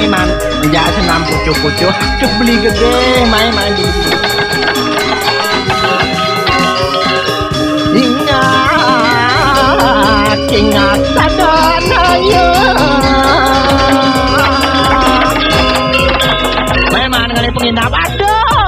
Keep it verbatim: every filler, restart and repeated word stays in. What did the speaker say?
mai man menjak senam pucuk-pucuk cuk beli gede mai mandi ingat ingat